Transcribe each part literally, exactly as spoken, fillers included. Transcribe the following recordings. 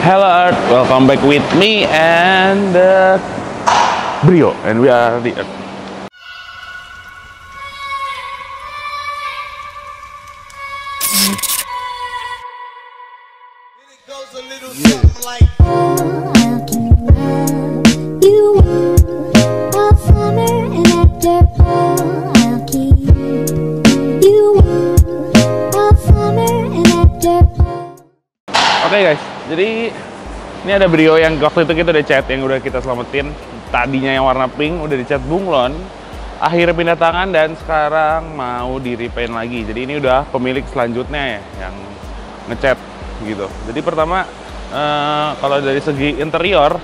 Hello Earth, welcome back with me and uh, Brio, and we are the Earth. Oke okay guys, jadi ini ada Brio yang waktu itu kita udah chat, yang udah kita selamatin. Tadinya yang warna pink udah dicat bunglon, akhirnya pindah tangan dan sekarang mau di repaint lagi. Jadi ini udah pemilik selanjutnya ya yang ngecat gitu. Jadi pertama eh, kalau dari segi interior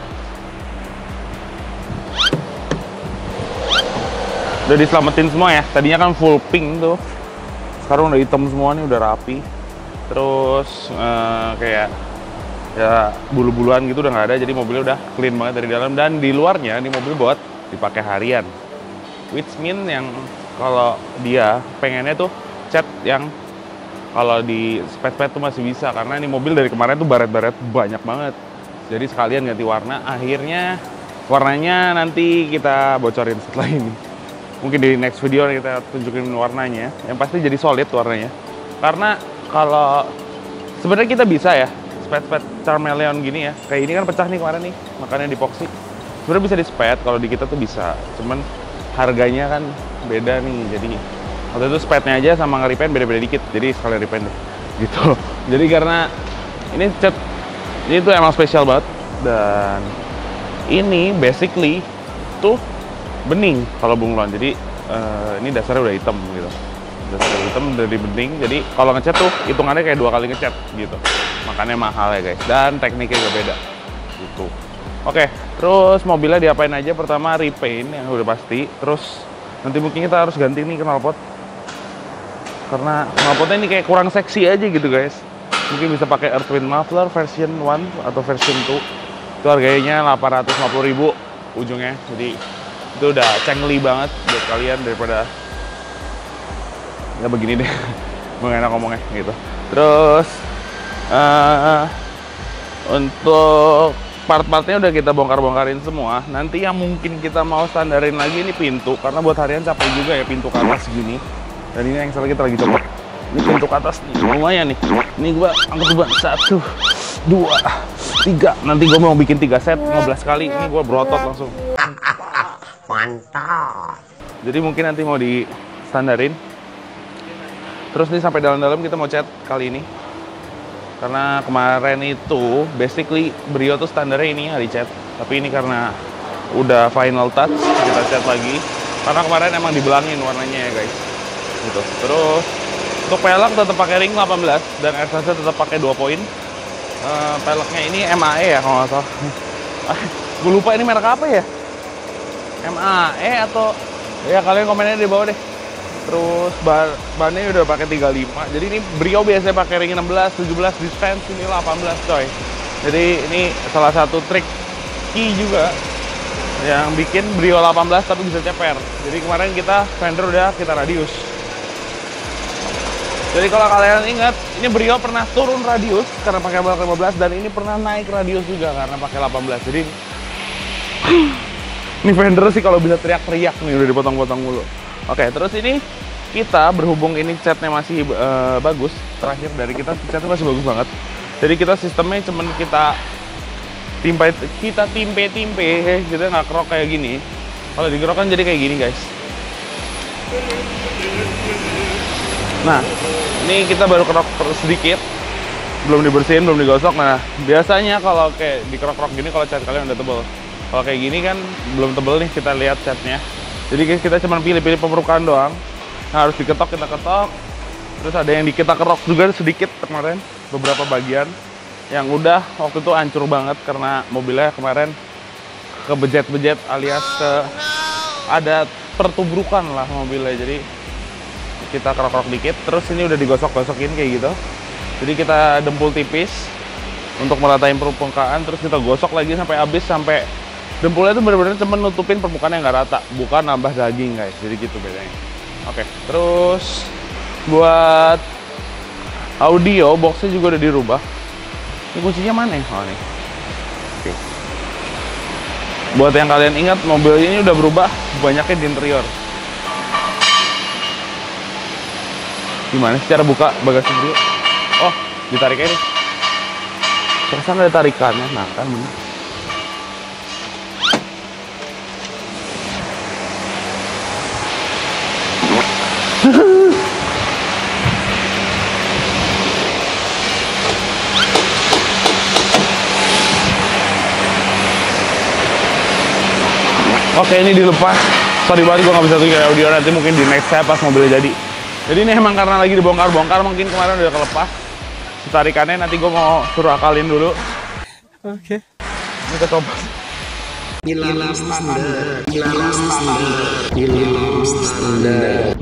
udah diselamatin semua ya. Tadinya kan full pink tuh, sekarang udah hitam semua nih, udah rapi. Terus uh, kayak ya bulu-buluan gitu udah nggak ada, jadi mobilnya udah clean banget dari dalam. Dan di luarnya ini mobil buat dipakai harian, which mean yang kalau dia pengennya tuh cat yang kalau di spet-spet tuh masih bisa, karena ini mobil dari kemarin tuh baret-baret banyak banget. Jadi sekalian ganti warna. Akhirnya warnanya nanti kita bocorin setelah ini, mungkin di next video kita tunjukin warnanya. Yang pasti jadi solid warnanya, karena kalau sebenarnya kita bisa ya spet-spet Charmeleon gini ya, kayak ini kan pecah nih kemarin nih, makanya di epoxy. Sebenarnya bisa di spet, kalau di kita tuh bisa, cuman harganya kan beda nih. Jadi waktu itu spetnya aja sama nge-repaint beda-beda dikit, jadi sekalian repaint deh gitu. Jadi karena ini cat ini tuh emang spesial banget, dan ini basically tuh bening kalau bunglon. Jadi uh, ini dasarnya udah hitam gitu, dasar hitam dari bening. Jadi kalau ngecat tuh hitungannya kayak dua kali ngecat gitu, makanya mahal ya guys, dan tekniknya juga beda gitu. Oke, terus mobilnya diapain aja? Pertama repaint yang udah pasti, terus nanti mungkin kita harus ganti nih knalpot, karena knalpotnya ini kayak kurang seksi aja gitu guys. Mungkin bisa pakai Earth Wind Muffler version one atau version two, itu harganya delapan ratus lima puluh ribu ujungnya. Jadi itu udah cengli banget buat kalian, daripada ya begini deh, gue enak ngomongnya gitu. Terus uh, untuk part-partnya udah kita bongkar-bongkarin semua. Nanti yang mungkin kita mau standarin lagi ini pintu, karena buat harian capek juga ya pintu ke atas gini. Dan ini yang salah kita lagi coba. Ini pintu ke atas nih, lumayan nih. Ini gue angkat coba satu, dua, tiga. Nanti gue mau bikin tiga set, lima belas kali. Ini gue berotot langsung. Mantap. Jadi mungkin nanti mau di standarin. Terus nih sampai dalam-dalam kita mau cat kali ini, karena kemarin itu basically Brio tuh standarnya ini hari cat, tapi ini karena udah final touch kita cat lagi, karena kemarin emang dibelangin warnanya ya guys gitu. Terus untuk pelek tetap pakai ring delapan belas dan air sense tetap pakai dua poin. Uh, peleknya ini M A E ya kalau nggak salah. Gue lupa ini merek apa ya, M A E atau ya, kalian komennya di bawah deh. Terus ban bannya udah pakai tiga puluh lima. Jadi ini Brio biasanya pakai ring enam belas, tujuh belas dispense, ini delapan belas coy. Jadi ini salah satu trik key juga yang bikin Brio delapan belas tapi bisa ceper. Jadi kemarin kita fender udah kita radius. Jadi kalau kalian ingat, ini Brio pernah turun radius karena pakai balok lima belas, dan ini pernah naik radius juga karena pakai delapan belas. Jadi ini fender sih kalau bisa teriak-teriak nih, udah dipotong-potong mulu. Oke, terus ini kita berhubung ini catnya masih uh, bagus, terakhir dari kita catnya masih bagus banget. Jadi kita sistemnya cuman kita timpe, kita timpe-timpe, kita nggak kerok kayak gini. Kalau dikerok kan jadi kayak gini guys. Nah, ini kita baru kerok sedikit, belum dibersihin, belum digosok. Nah, biasanya kalau kayak dikerok-kerok gini kalau cat kalian udah tebel. Kalau kayak gini kan belum tebel nih, kita lihat catnya. Jadi kita cuma pilih-pilih pemerukan doang. Nah, harus diketok, kita ketok. Terus ada yang kita kerok juga sedikit kemarin, beberapa bagian yang udah waktu itu hancur banget karena mobilnya kemarin kebejet-bejet alias ke ada pertubrukan lah mobilnya. Jadi kita kerok-kerok dikit. Terus ini udah digosok-gosokin kayak gitu. Jadi kita dempul tipis untuk meratain permukaan. Terus kita gosok lagi sampai habis, sampai dempulnya itu benar-benar cuma nutupin permukaan yang nggak rata, bukan nambah daging guys. Jadi gitu bedanya. Oke, terus buat audio boxnya juga udah dirubah. Ini kuncinya mana ya? Oh, nih. Oke. Buat yang kalian ingat, mobil ini udah berubah banyaknya di interior. Gimana sih cara buka bagasi dulu? Oh, ditarik aja nih. Perasaan ada tarikannya, nah kan bener. Oke, ini dilepas. Sorry banget gue nggak bisa tunjukin audio, nanti mungkin di next saya pas mobilnya jadi. Jadi ini emang karena lagi dibongkar-bongkar, mungkin kemarin udah kelepas. Tarikannya nanti gue mau suruh akalin dulu. Oke. Ini kecoba. Ilham standar, ilham standar, ilham standar.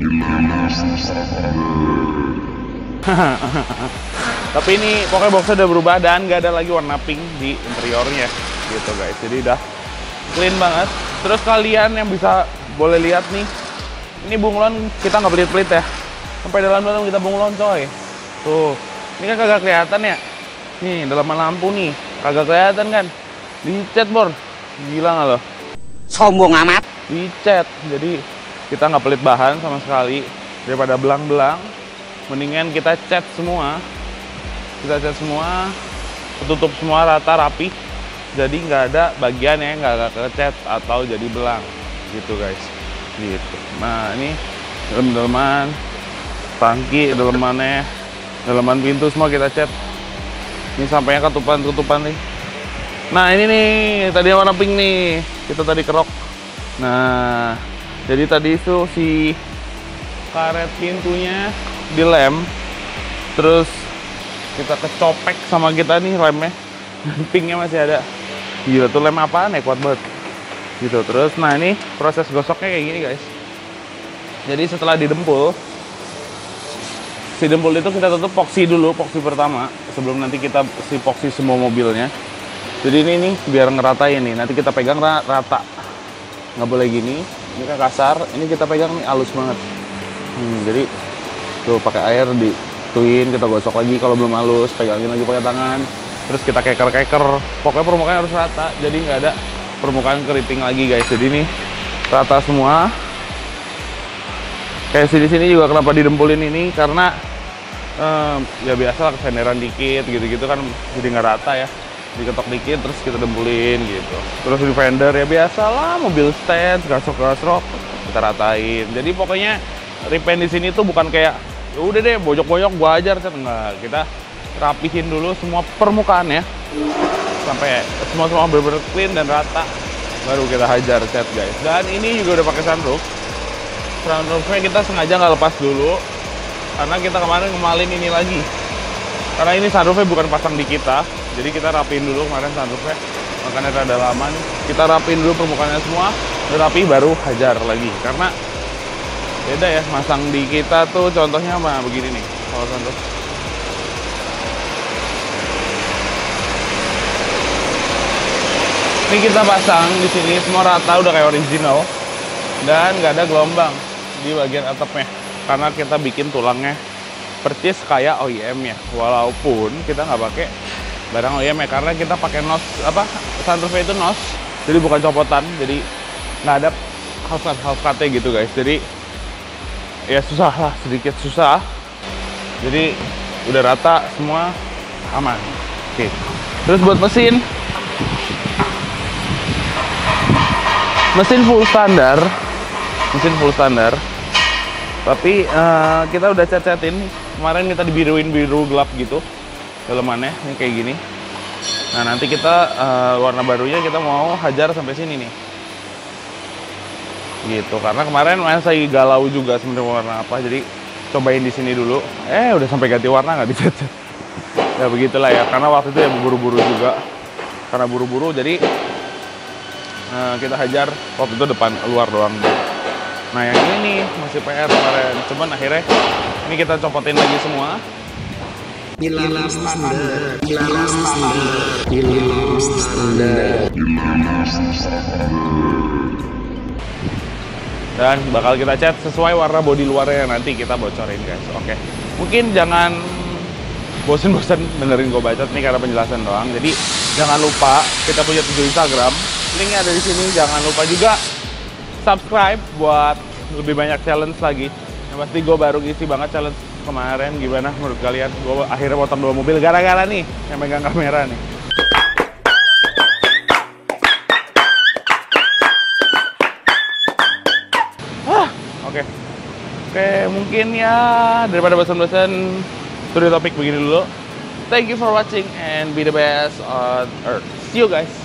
Tapi ini pokoknya boxnya udah berubah dan nggak ada lagi warna pink di interiornya, gitu guys. Jadi udah clean banget. Terus kalian yang bisa boleh lihat nih, ini bunglon kita nggak pelit-pelit ya. Sampai dalam-dalam kita bunglon coy. Tuh, ini kan kagak kelihatan ya. Nih, dalaman lampu nih, kagak kelihatan kan. Dicat bor, gila nggak lo? Sombong amat. Dicat, jadi kita nggak pelit bahan sama sekali. Daripada belang-belang, mendingan kita cat semua. Kita cat semua, tutup semua rata rapi. Jadi nggak ada bagian yang nggak kecat atau jadi belang, gitu guys. Gitu. Nah ini dalam-dalaman, tangki, dalamannya, dalaman pintu semua kita cat. Ini sampainya ketupan-ketupan nih. Nah ini nih, tadi warna pink nih, kita tadi kerok. Nah, jadi tadi itu si karet pintunya dilem, terus kita kecopek sama kita nih remnya, pinknya masih ada. Gila tuh lem apaan ya, kuat banget. Gitu, terus nah ini proses gosoknya kayak gini guys. Jadi setelah didempul, si dempul itu kita tutup poksi dulu, poksi pertama, sebelum nanti kita si poksi semua mobilnya. Jadi ini nih biar ngeratain nih, nanti kita pegang rata, nggak boleh gini. Ini kan kasar, ini kita pegang nih halus banget. Hmm, jadi tuh pakai air dituin, kita gosok lagi kalau belum halus, pegangin lagi pakai tangan. Terus kita keker-keker, pokoknya permukaan harus rata, jadi nggak ada permukaan keriting lagi guys. Jadi ini rata semua. Kayak sini-sini juga kenapa didempulin ini, karena eh, ya biasa lah kesenderan dikit gitu-gitu kan, jadi nggak rata ya. Diketok dikit terus kita dempulin gitu. Terus di fender ya biasalah, mobil stand, gasok-gasok kita ratain. Jadi pokoknya repaint di sini tuh bukan kayak ya udah deh bojok-bojok gua ajar, enggak. Kita rapihin dulu semua permukaannya sampai semua semua benar-benar clean dan rata, baru kita hajar cat guys. Dan ini juga udah pakai sunroof. Sunroofnya kita sengaja nggak lepas dulu karena kita kemarin ngemalin ini lagi, karena ini sunroofnya bukan pasang di kita, jadi kita rapiin dulu kemarin sunroofnya, makanya rada lama nih. Kita rapiin dulu permukaannya semua, udah rapi baru hajar lagi, karena beda ya masang di kita tuh. Contohnya apa begini nih kalau sunroof. Ini kita pasang di sini semua rata udah kayak original dan nggak ada gelombang di bagian atapnya karena kita bikin tulangnya percis kayak O E M ya, walaupun kita nggak pakai barang O E M ya karena kita pakai nos apa sunroofnya itu nos, jadi bukan copotan, jadi nggak ada half-cut half-cutnya gitu guys. Jadi ya susah lah, sedikit susah. Jadi udah rata semua, aman. Oke. Terus buat mesin, mesin full standar, mesin full standar. Tapi uh, kita udah cat-catin. Kemarin kita dibiruin biru gelap gitu dalemannya, ini kayak gini. Nah nanti kita uh, warna barunya kita mau hajar sampai sini nih. Gitu, karena kemarin masih galau juga sebenarnya warna apa. Jadi cobain di sini dulu. Eh udah sampai ganti warna nggak dicat-cat. Ya begitulah ya, karena waktu itu ya buru-buru juga. Karena buru-buru jadi Nah, kita hajar waktu itu depan luar doang. Nah yang ini nih masih P R kemarin, cuman akhirnya ini kita copotin lagi semua. Ilham standar, ilham standar, ilham standar. Dan bakal kita cat sesuai warna bodi luarnya, nanti kita bocorin guys. Oke, mungkin jangan bosen-bosen dengerin gue bacot nih karena penjelasan doang. Jadi jangan lupa kita punya tujuh Instagram, linknya ada di sini. Jangan lupa juga subscribe buat lebih banyak challenge lagi. Yang pasti gue baru ngisi banget challenge kemarin. Gimana menurut kalian? Gue akhirnya potong dua mobil gara-gara nih yang megang kamera nih. Ah, oke. Okay. Oke, okay, mungkin ya daripada bosan-bosan studi topik begini dulu. Thank you for watching and be the best on earth. See you guys.